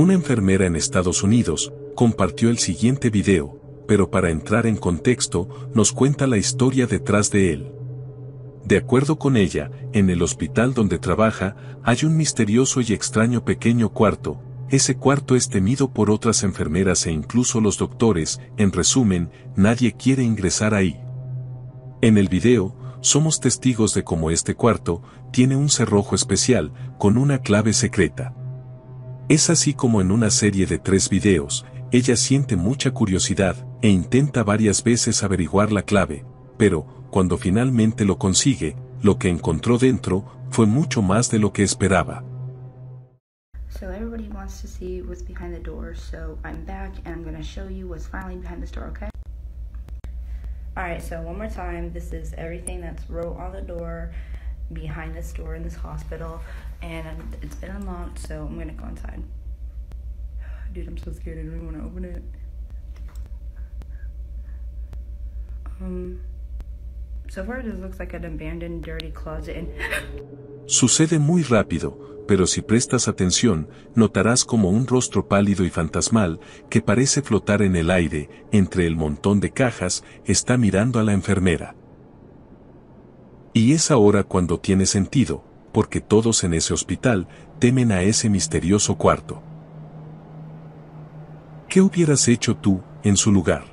Una enfermera en Estados Unidos compartió el siguiente video, pero para entrar en contexto, nos cuenta la historia detrás de él. De acuerdo con ella, en el hospital donde trabaja, hay un misterioso y extraño pequeño cuarto. Ese cuarto es temido por otras enfermeras e incluso los doctores. En resumen, nadie quiere ingresar ahí. En el video, somos testigos de cómo este cuarto tiene un cerrojo especial, con una clave secreta. Es así como en una serie de 3 videos, ella siente mucha curiosidad e intenta varias veces averiguar la clave, pero, cuando finalmente lo consigue, lo que encontró dentro fue mucho más de lo que esperaba. So everybody wants to see what's behind the door, so I'm back and I'm going to show you what's finally behind this door, okay? Alright, so one more time, this is everything that's wrote on the door behind this door in this hospital, and it's been unlocked, so I'm going to go inside. Dude, I'm so scared, I don't even want to open it. So far this looks like an abandoned, dirty closet. Sucede muy rápido, pero si prestas atención, notarás como un rostro pálido y fantasmal, que parece flotar en el aire, entre el montón de cajas, está mirando a la enfermera. Y es ahora cuando tiene sentido, porque todos en ese hospital temen a ese misterioso cuarto. ¿Qué hubieras hecho tú, en su lugar?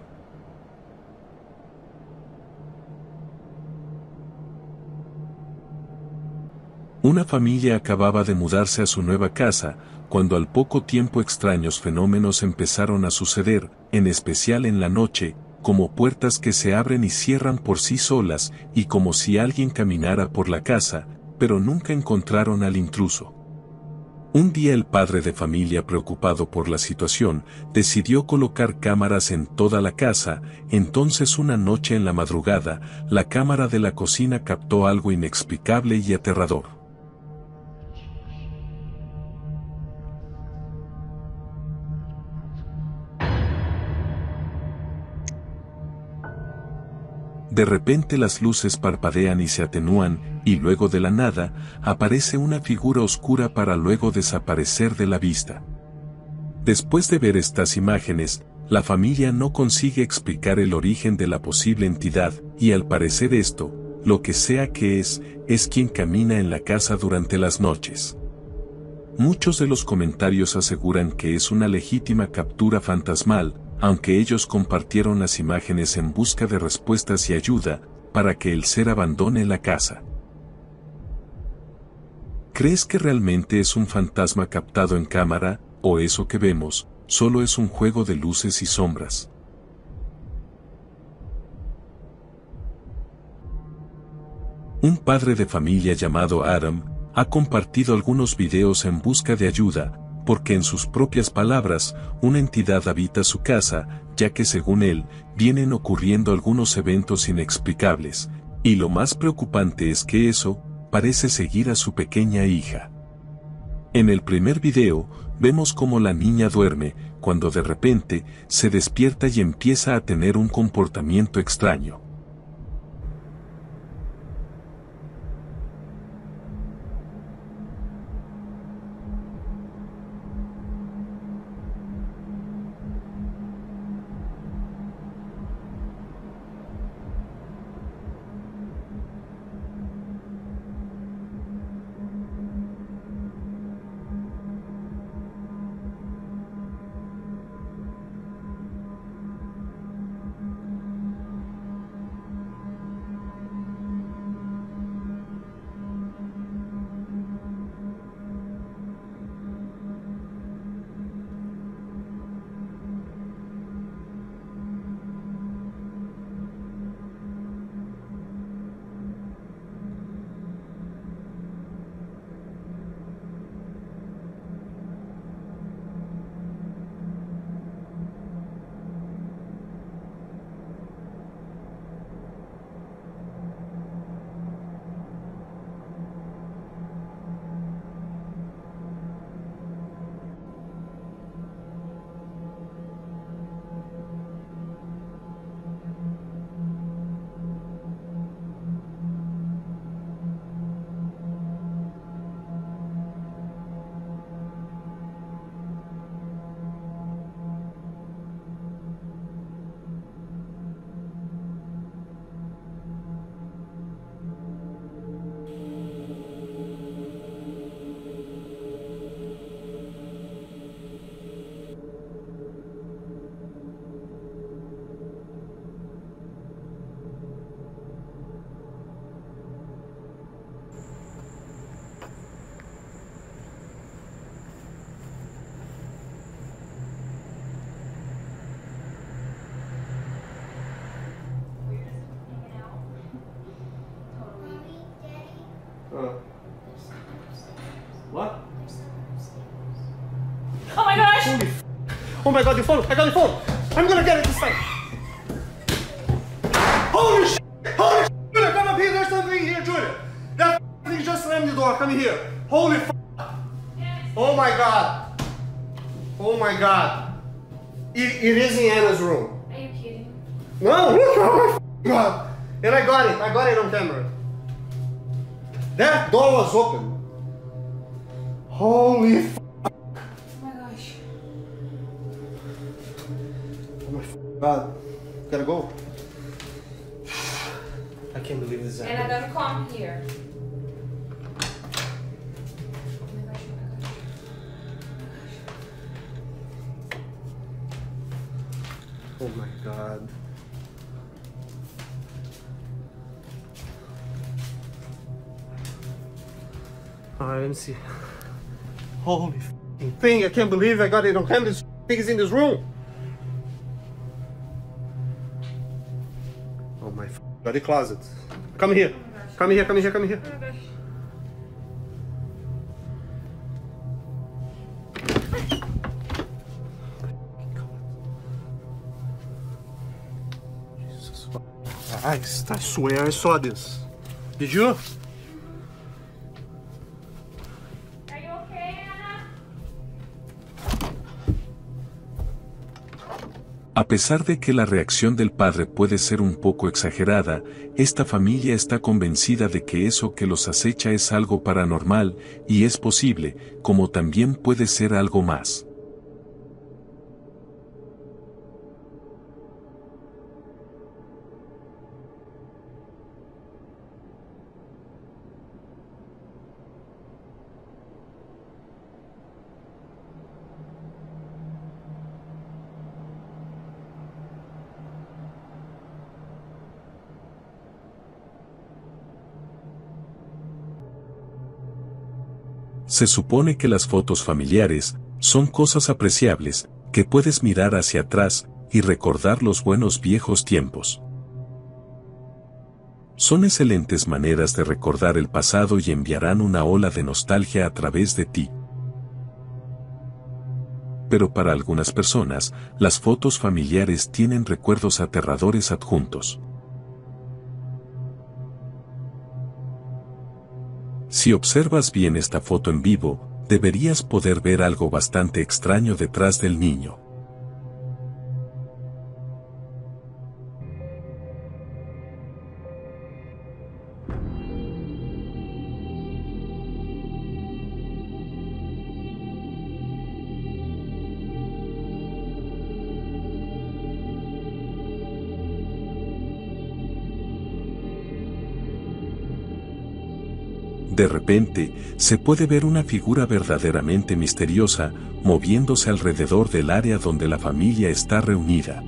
Una familia acababa de mudarse a su nueva casa, cuando al poco tiempo extraños fenómenos empezaron a suceder, en especial en la noche, como puertas que se abren y cierran por sí solas, y como si alguien caminara por la casa, pero nunca encontraron al intruso. Un día el padre de familia, preocupado por la situación, decidió colocar cámaras en toda la casa. Entonces una noche en la madrugada, la cámara de la cocina captó algo inexplicable y aterrador. De repente las luces parpadean y se atenúan, y luego de la nada, aparece una figura oscura para luego desaparecer de la vista. Después de ver estas imágenes, la familia no consigue explicar el origen de la posible entidad, y al parecer esto, lo que sea que es quien camina en la casa durante las noches. Muchos de los comentarios aseguran que es una legítima captura fantasmal, aunque ellos compartieron las imágenes en busca de respuestas y ayuda, para que el ser abandone la casa. ¿Crees que realmente es un fantasma captado en cámara, o eso que vemos, solo es un juego de luces y sombras? Un padre de familia llamado Adam, ha compartido algunos videos en busca de ayuda, porque en sus propias palabras, una entidad habita su casa, ya que según él, vienen ocurriendo algunos eventos inexplicables, y lo más preocupante es que eso, parece seguir a su pequeña hija. En el primer video, vemos cómo la niña duerme, cuando de repente, se despierta y empieza a tener un comportamiento extraño. What? Oh my gosh! Holy f. Oh my god, your phone! I got your phone! I'm gonna get it this time! Holy shit! Holy shit! Julia, come up here! There's something here, Julia! That thing just slammed the door. Come here! Holy f. Oh my god! Oh my god! It is in Anna's room. Are you kidding? No! Look! Oh my god! And I got it! I got it on camera. That door was open. Holy f. Oh my gosh. Oh my god. Gotta go. I can't believe this is And I happening. don't come here. Oh my gosh, oh my gosh. Oh my god. Alright, let me see. Holy f***ing thing, I can't believe I got it on camera. This thing is in this room. Oh my f***, got the closet. Come here. Come here, come here, come here. Oh my gosh. Jesus Christ, I swear I saw this. Did you? Are you okay, Anna? A pesar de que la reacción del padre puede ser un poco exagerada, esta familia está convencida de que eso que los acecha es algo paranormal, y es posible, como también puede ser algo más. Se supone que las fotos familiares son cosas apreciables, que puedes mirar hacia atrás y recordar los buenos viejos tiempos. Son excelentes maneras de recordar el pasado y enviarán una ola de nostalgia a través de ti. Pero para algunas personas, las fotos familiares tienen recuerdos aterradores adjuntos. Si observas bien esta foto en vivo, deberías poder ver algo bastante extraño detrás del niño. De repente, se puede ver una figura verdaderamente misteriosa, moviéndose alrededor del área donde la familia está reunida.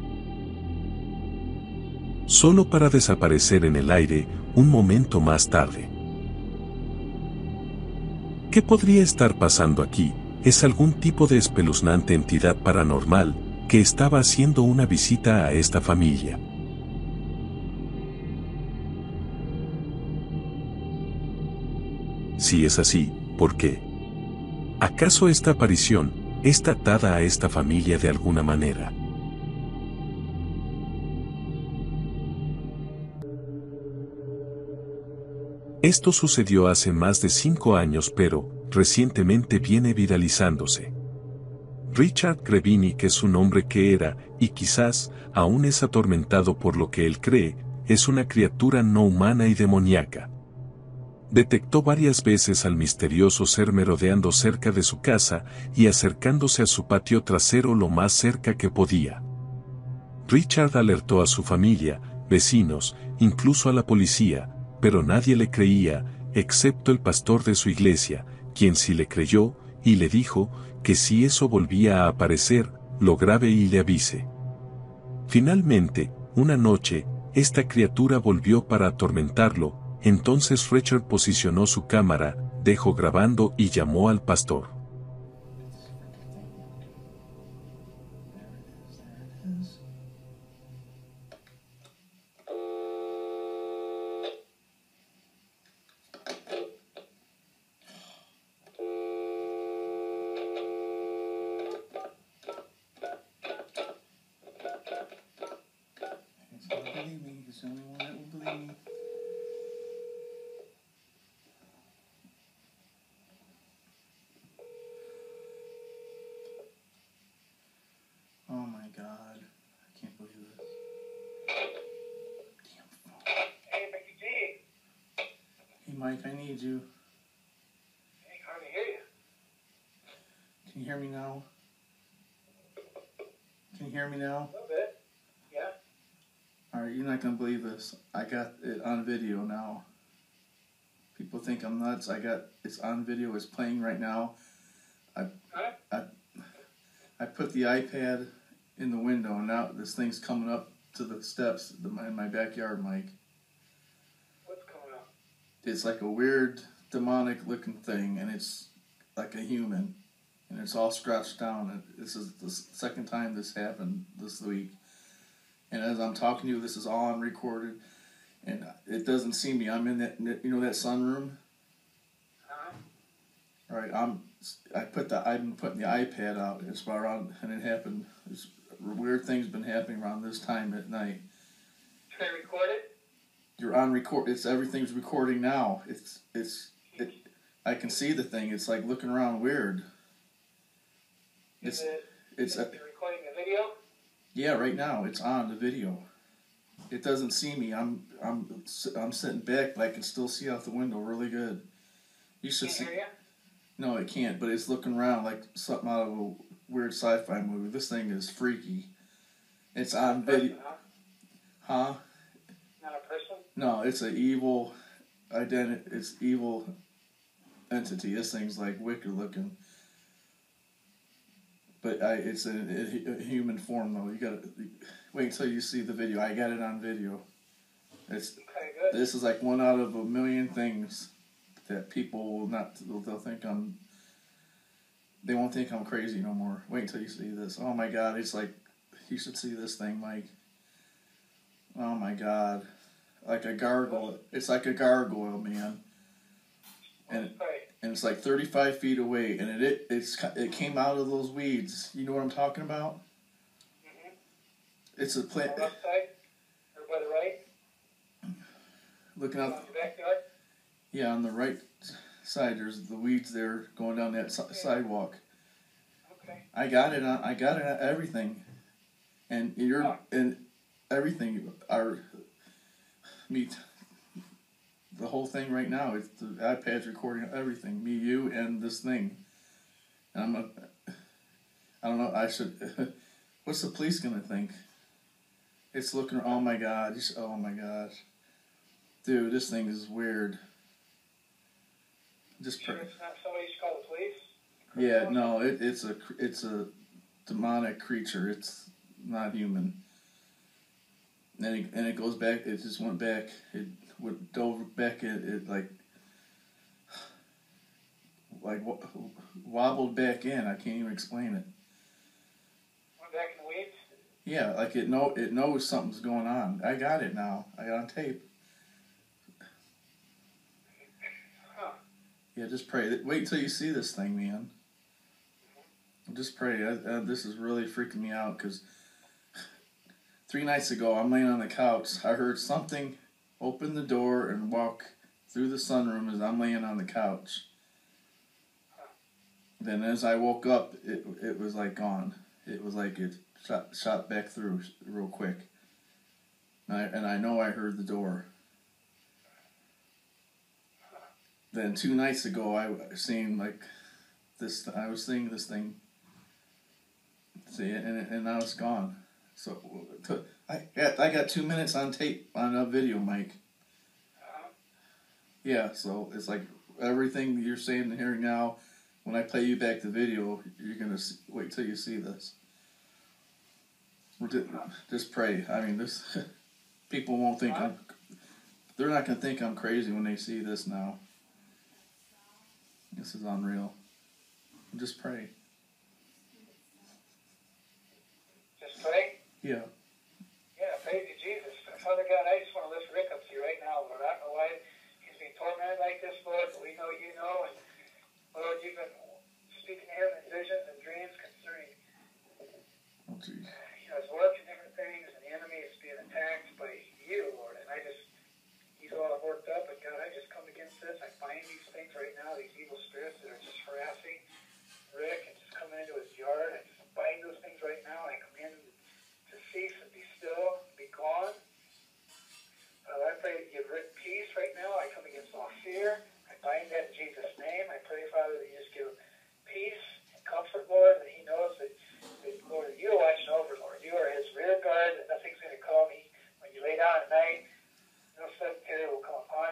Solo para desaparecer en el aire un momento más tarde. ¿Qué podría estar pasando aquí? Es algún tipo de espeluznante entidad paranormal que estaba haciendo una visita a esta familia. Si es así, ¿por qué? ¿Acaso esta aparición está atada a esta familia de alguna manera? Esto sucedió hace más de 5 años, pero recientemente viene viralizándose. Richard Grebenny, que es un hombre que era, y quizás aún es atormentado por lo que él cree, es una criatura no humana y demoníaca. Detectó varias veces al misterioso ser merodeando cerca de su casa y acercándose a su patio trasero lo más cerca que podía. Richard alertó a su familia, vecinos, incluso a la policía, pero nadie le creía, excepto el pastor de su iglesia, quien sí le creyó, y le dijo que si eso volvía a aparecer, lo grabe y le avise. Finalmente, una noche, esta criatura volvió para atormentarlo. Entonces Richard posicionó su cámara, dejó grabando y llamó al pastor. Mike. I need you. I can hardly hear you. Can you hear me now? Can you hear me now? A little bit. Yeah. Alright, you're not gonna believe this. I got it on video now. People think I'm nuts. It's on video. It's playing right now. I put the iPad in the window, and now this thing's coming up to the steps in my backyard, Mike. What's coming up? It's like a weird demonic looking thing, and it's like a human, and it's all scratched down. And this is the second time this happened this week. And as I'm talking to you, this is all on recorded, and it doesn't see me. I'm in that, you know, that sunroom. All right, I've been putting the iPad out. It's around, and it happened. Weird things been happening around this time at night. Can I record it? You're on record. Everything's recording now. I can see the thing. It's like looking around weird. Is it recording the video? Yeah, right now it's on the video. It doesn't see me. I'm sitting back, but I can still see out the window really good. You should see. Hear you? No, it can't. But it's looking around like something out of a weird sci-fi movie. This thing is freaky. It's on video. Huh? Not a person? No, it's an evil identity. It's evil entity. This thing's like wicked looking. But it's a human form though. You gotta wait until you see the video. I got it on video. It's Okay, good. This is like one out of a million things that people will not. They'll think they won't think I'm crazy no more. Wait until you see this. Oh my God! It's like you should see this thing, Mike. Oh my God! Like a gargoyle. It's like a gargoyle, man. And it's like 35 feet away, and it came out of those weeds. You know what I'm talking about? Mm-hmm. It's a plant. On the left side? Or by the right? Looking out. On the backyard? Yeah, on the right side, there's the weeds there going down that sidewalk. Okay. I got it on everything, and and everything. The whole thing right now. It's the iPad's recording everything. Me, you, and this thing. And I don't know. I should. What's the police gonna think? It's looking. Oh my God. Oh my gosh. Dude, this thing is weird. Just Sure it's not somebody you should call the police? Yeah, no, it's a demonic creature. It's not human. And it goes back. It just went back. It dove back. It like wobbled back in. I can't even explain it. Went back in the weeds? Yeah, like it knows something's going on. I got it now. I got on tape. Huh. Yeah, just pray. Wait till you see this thing, man. Just pray. This is really freaking me out because 3 nights ago, I'm laying on the couch. I heard something open the door and walk through the sunroom as I'm laying on the couch. Then as I woke up, it was like gone. It was like it shot back through real quick. And I know I heard the door. Then 2 nights ago, I seen like this. I was seeing this thing. See, and now it's gone. So I got 2 minutes on tape on a video, Mike. Yeah, so it's like everything you're saying and hearing now. When I play you back the video, you're gonna wait till you see this. Just pray. I mean, this people won't think they're not gonna think I'm crazy when they see this now. This is unreal. Just pray. Just pray? Yeah. Yeah, praise you, Jesus. Father God, I just want to lift Rick up to you right now, Lord. I don't know why he's being tormented like this, Lord, but we know you know. And Lord, you've been speaking to him in visions and dreams concerning his work and different things, and the enemy is being attacked by you, Lord. And he's all worked up, but God, I just come against this. I bind these things right now, these evil spirits that are just harassing Rick and just coming into his yard. I just bind those things right now, and I command them to cease and be still, be gone.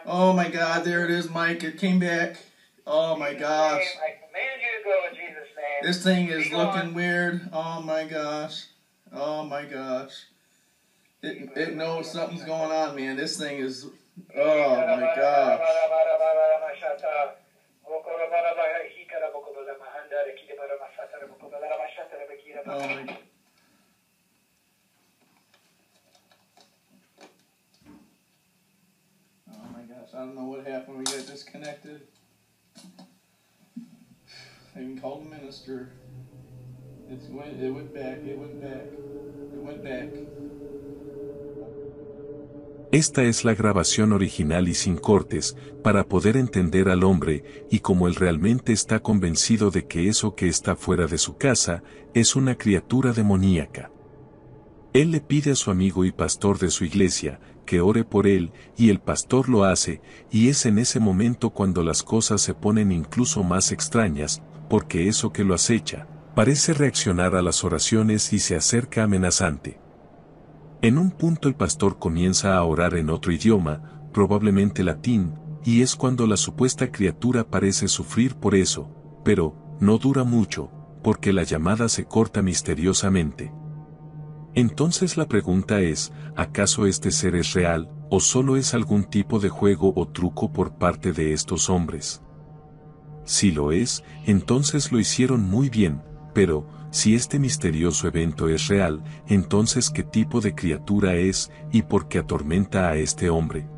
Oh my God, there it is, Mike. It came back. Oh my gosh. I command you to go in Jesus' name. This thing is Be looking gone. weird. Oh my gosh. Oh my gosh. It knows something's going on, man. This thing is. Oh my gosh. Oh my. Oh my gosh. I don't know what happened. We got disconnected. I even called the minister. It went back. It went back. It went back. Esta es la grabación original y sin cortes, para poder entender al hombre, y como él realmente está convencido de que eso que está fuera de su casa, es una criatura demoníaca. Él le pide a su amigo y pastor de su iglesia, que ore por él, y el pastor lo hace, y es en ese momento cuando las cosas se ponen incluso más extrañas, porque eso que lo acecha, parece reaccionar a las oraciones y se acerca amenazante. En un punto el pastor comienza a orar en otro idioma, probablemente latín, y es cuando la supuesta criatura parece sufrir por eso, pero no dura mucho, porque la llamada se corta misteriosamente. Entonces la pregunta es, ¿acaso este ser es real, o solo es algún tipo de juego o truco por parte de estos hombres? Si lo es, entonces lo hicieron muy bien, pero, si este misterioso evento es real, entonces ¿qué tipo de criatura es, y por qué atormenta a este hombre?